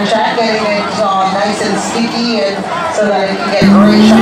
check getting it nice and sticky and so that it can get great shine.